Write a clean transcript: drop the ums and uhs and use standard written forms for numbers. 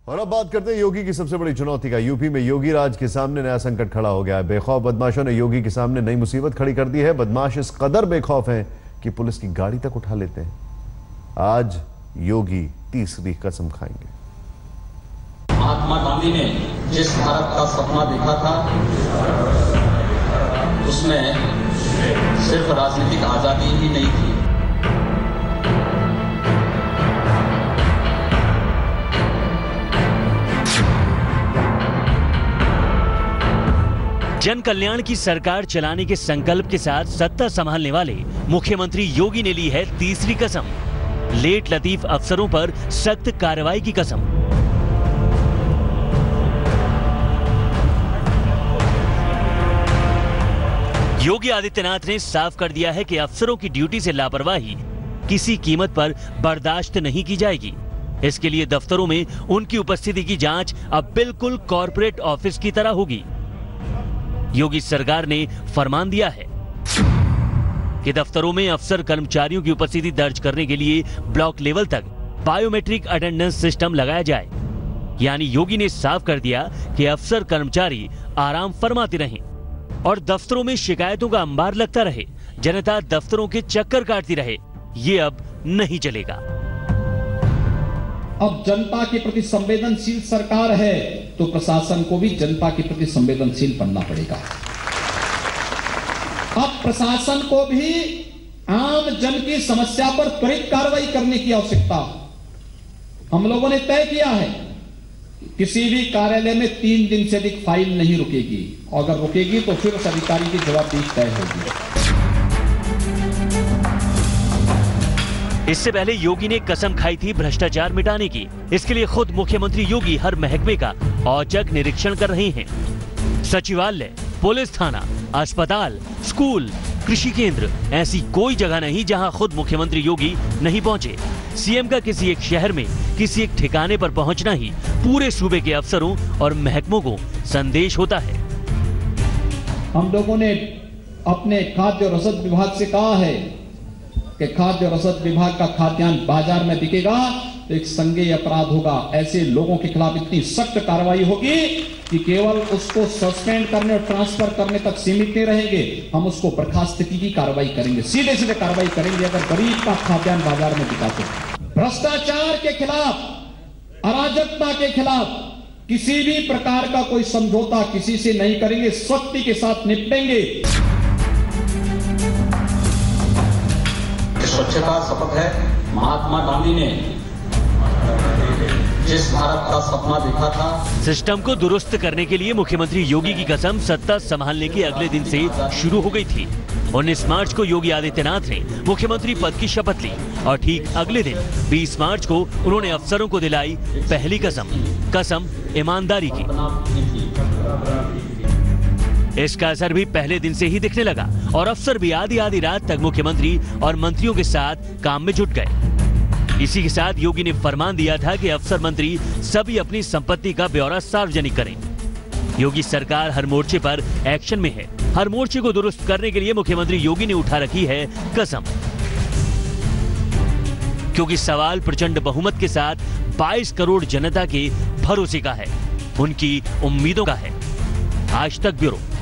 और अब बात करते हैं योगी की सबसे बड़ी चुनौती का। यूपी में योगी राज के सामने नया संकट खड़ा हो गया है। बेखौफ बदमाशों ने योगी के सामने नई मुसीबत खड़ी कर दी है। बदमाश इस कदर बेखौफ हैं कि पुलिस की गाड़ी तक उठा लेते हैं। आज योगी तीसरी कसम खाएंगे। महात्मा गांधी ने जिस भारत का सपना देखा था उसमें सिर्फ राजनीतिक आजादी ही नहीं थी। जन कल्याण की सरकार चलाने के संकल्प के साथ सत्ता संभालने वाले मुख्यमंत्री योगी ने ली है तीसरी कसम। लेट लतीफ अफसरों पर सख्त कार्रवाई की कसम। योगी आदित्यनाथ ने साफ कर दिया है कि अफसरों की ड्यूटी से लापरवाही किसी कीमत पर बर्दाश्त नहीं की जाएगी। इसके लिए दफ्तरों में उनकी उपस्थिति की जांच अब बिल्कुल कॉर्पोरेट ऑफिस की तरह होगी। योगी सरकार ने फरमान दिया है कि दफ्तरों में अफसर कर्मचारियों की उपस्थिति दर्ज करने के लिए ब्लॉक लेवल तक बायोमेट्रिक अटेंडेंस सिस्टम लगाया जाए। यानी योगी ने साफ कर दिया कि अफसर कर्मचारी आराम फरमाते रहें और दफ्तरों में शिकायतों का अंबार लगता रहे, जनता दफ्तरों के चक्कर काटती रहे। ये अब नहीं चलेगा। अब जनता के प्रति संवेदनशील सरकार है तो प्रशासन को भी जनता के प्रति संवेदनशील बनना पड़ेगा। अब प्रशासन को भी आम जन की समस्या पर त्वरित कार्रवाई करने की आवश्यकता। हम लोगों ने तय किया है कि किसी भी कार्यालय में 3 दिन से अधिक फाइल नहीं रुकेगी, और अगर रुकेगी तो फिर उस अधिकारी की जवाबदेही तय होगी। इससे पहले योगी ने कसम खाई थी भ्रष्टाचार मिटाने की। इसके लिए खुद मुख्यमंत्री योगी हर महकमे का औचक निरीक्षण कर रहे हैं। सचिवालय, पुलिस थाना, अस्पताल, स्कूल, कृषि केंद्र, ऐसी कोई जगह नहीं जहां खुद मुख्यमंत्री योगी नहीं पहुंचे। सीएम का किसी एक शहर में किसी एक ठिकाने पर पहुंचना ही पूरे सूबे के अफसरों और महकमों को संदेश होता है। हम लोगों ने अपने खाद्य और रसद विभाग से कहा है कि खाद्य और रसद विभाग का खाद्यान्न बाजार में बिकेगा तो एक संज्ञेय अपराध होगा। ऐसे लोगों के खिलाफ इतनी सख्त कार्रवाई होगी कि केवल उसको सस्पेंड करने और ट्रांसफर करने तक सीमित नहीं रहेंगे, हम उसको बर्खास्तगी की कार्रवाई करेंगे, सीधे सीधे कार्रवाई करेंगे अगर गरीब का खाद्यान्न बाजार में बिकाते। भ्रष्टाचार के खिलाफ, अराजकता के खिलाफ किसी भी प्रकार का कोई समझौता किसी से नहीं करेंगे, सख्ती के साथ निपटेंगे। स्वच्छता शपथ है। महात्मा गांधी ने जिस भारत का सपना देखा था। सिस्टम को दुरुस्त करने के लिए मुख्यमंत्री योगी की कसम सत्ता संभालने के अगले दिन से शुरू हो गई थी। 19 मार्च को योगी आदित्यनाथ ने मुख्यमंत्री पद की शपथ ली और ठीक अगले दिन 20 मार्च को उन्होंने अफसरों को दिलाई पहली कसम ईमानदारी की। इसका असर भी पहले दिन से ही दिखने लगा और अफसर भी आधी रात तक मुख्यमंत्री और मंत्रियों के साथ काम में जुट गए। इसी के साथ योगी ने फरमान दिया था कि अफसर मंत्री सभी अपनी संपत्ति का ब्यौरा सार्वजनिक करें। योगी सरकार हर मोर्चे पर एक्शन में है। हर मोर्चे को दुरुस्त करने के लिए मुख्यमंत्री योगी ने उठा रखी है कसम, क्योंकि सवाल प्रचंड बहुमत के साथ 22 करोड़ जनता के भरोसे का है, उनकी उम्मीदों का है। आज तक ब्यूरो।